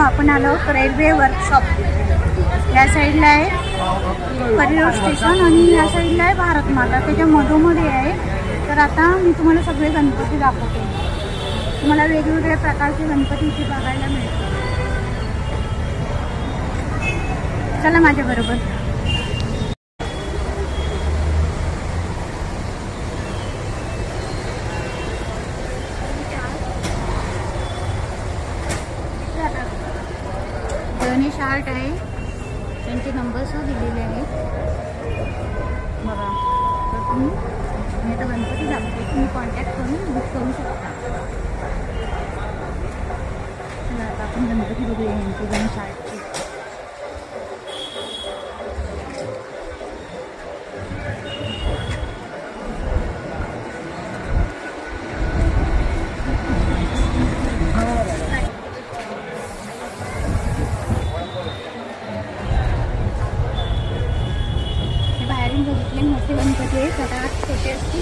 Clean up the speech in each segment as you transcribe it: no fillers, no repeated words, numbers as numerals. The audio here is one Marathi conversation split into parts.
आपण आलो रेल्वे वर्कशॉप. या साईडला आहे परिरोड स्टेशन आणि या साईडला आहे भारत माता, त्याच्या मधोमध्ये आहे. तर आता मी तुम्हाला सगळे गणपती दाखवते. तुम्हाला वेगवेगळ्या प्रकारचे गणपती इथे बघायला मिळतात. चला माझ्याबरोबर. गणेश आर्ट आहे, त्यांचे नंबर्स दिलेले आहेत बघा. तर तुम्ही मी आता गणपती दाखवते, तुम्ही कॉन्टॅक्ट करून बुक करू शकता. चला आता आपण गणपती बघूया यांची गणेश आर्टची. बघितले मोठे गणपती आहेत, आता छोटे असतील.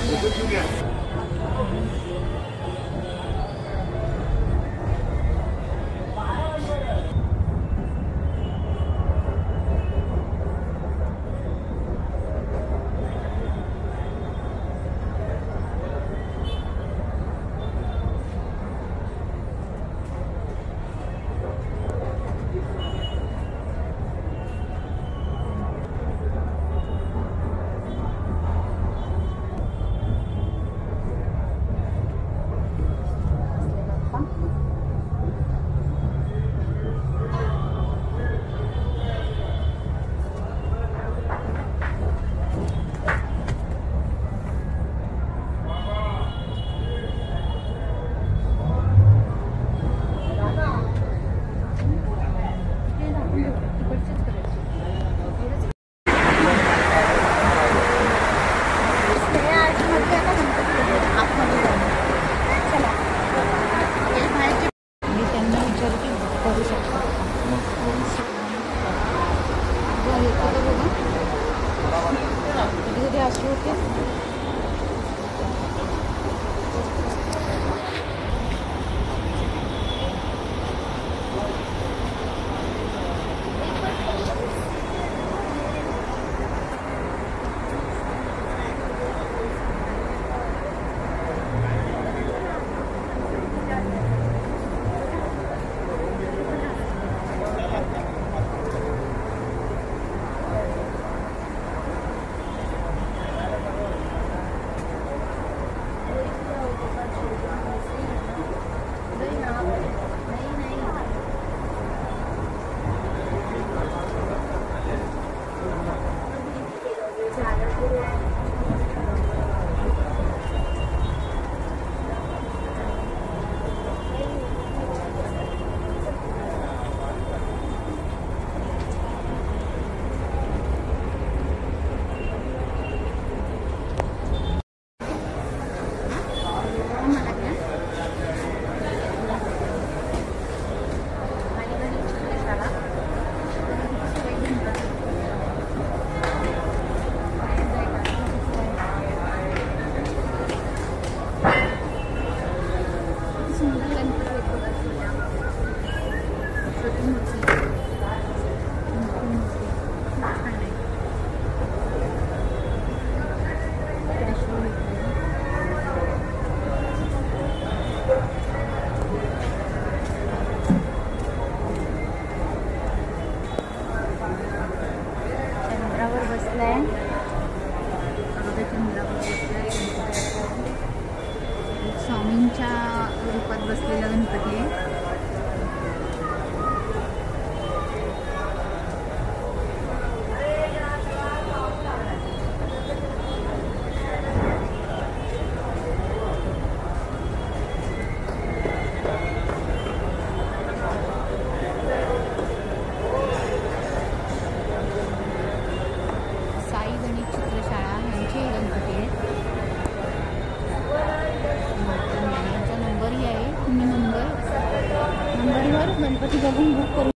स्वामींच्या रूपात बसलेला गणपती आहे. साई गणेश चित्रशाळा यांचे गणपती आहेत. यांचा नंबरही आहे, तुम्ही नंबरवर गणपती बघून बुक करू.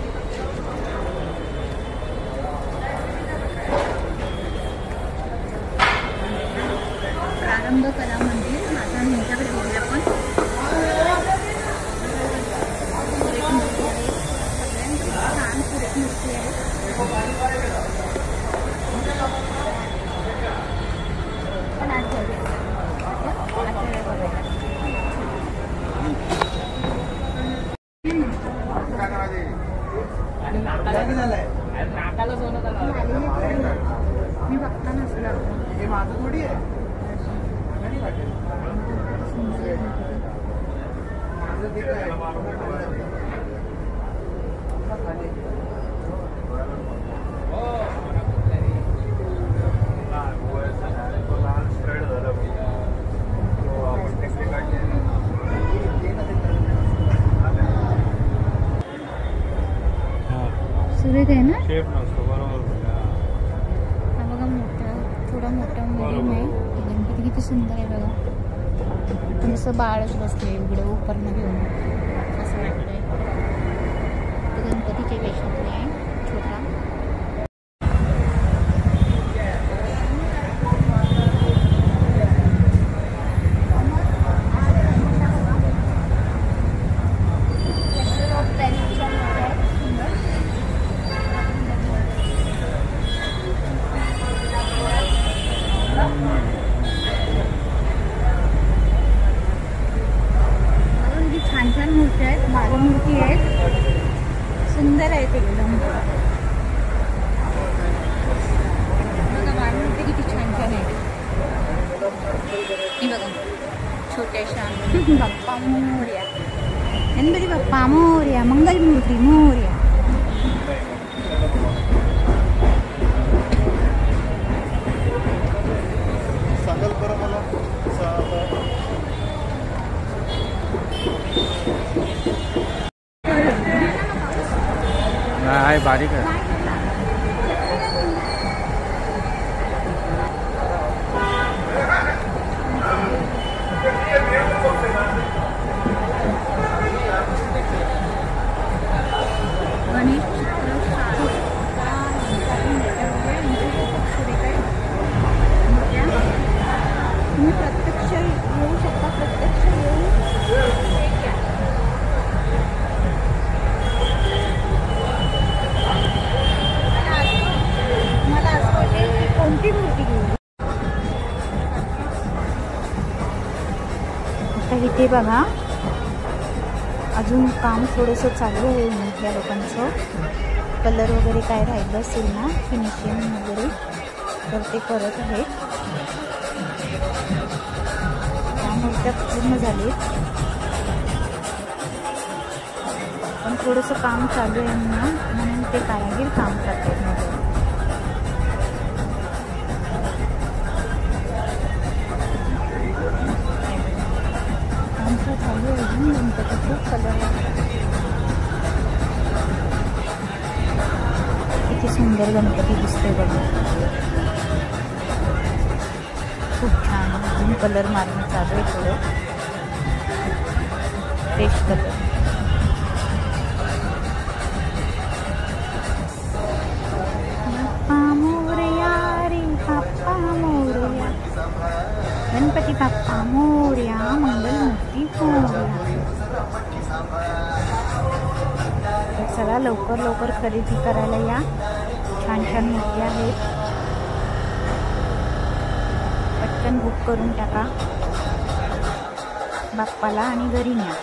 प्रारंभ कला मंदिर आता यांच्याकडे बघूया आपण. सुरेख आहे ना? शेप नसतो बरोबर. हा बघा मोठा, थोडा मोठा मीडियम आहे. गणपती किती सुंदर आहे बघा. नुसतं बाळच बसले उघडं उपरणं घेऊन असं वाटलंय. गणपतीच्या वेशातले आहे छोटा. छान छान मूर्ती आहेत, बालमूर्ती आहेत, सुंदर आहेत एकदम. बघा बालमूर्ती किती छान छान आहेत. ही बघा छोट्याशा बाप्पा मोरया, गणपती बाप्पा मोरया, मंगलमूर्ती मोरया. नाही बारीक आहे. गणेश तुम्ही प्रत्यक्ष येऊ शकता, प्रत्यक्ष येऊन मला असं वाटेल की कोणती मूर्ती घेऊ. आता इथे बघा अजून काम थोडंसं चालू आहे या लोकांचं. कलर वगैरे काय राहिलं असेल ना, फिनिशिंग वगैरे, तर ते करत आहेत. त्या मूर्त्या पूर्ण झालीत, पण थोडंसं काम चालू आहे ना, म्हणून ते कारागीर काम करतात मध्ये. आमचं चालू आहे अजून गणपतीचं कलर. किती सुंदर गणपती दिसते बघा, खूप छान. अजून कलर मारणं चालू आहे थोडं, फ्रेश कलर. बाप्पा मोरया रे बाप्पा मोरया, गणपती बाप्पा मोरया, मंगलमूर्ती मोरया. चला लवकर लवकर खरेदी करायला या. छान छान मूर्ती आहेत, पटकन बुक करून टाका बाप्पाला आणि घरी न्या.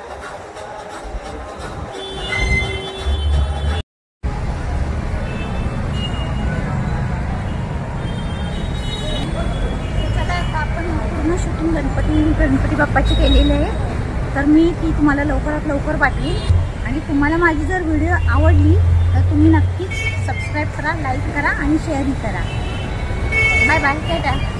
चला आता आपण पूर्ण शूटिंग गणपती बाप्पाची केलेली आहे, तर मी ती तुम्हाला लवकरात लवकर पाठवीन. आणि तुम्हाला माझी जर व्हिडिओ आवडली तर तुम्ही नक्कीच सबस्क्राईब करा, लाईक करा आणि शेअरही करा. Bye bye, Tata.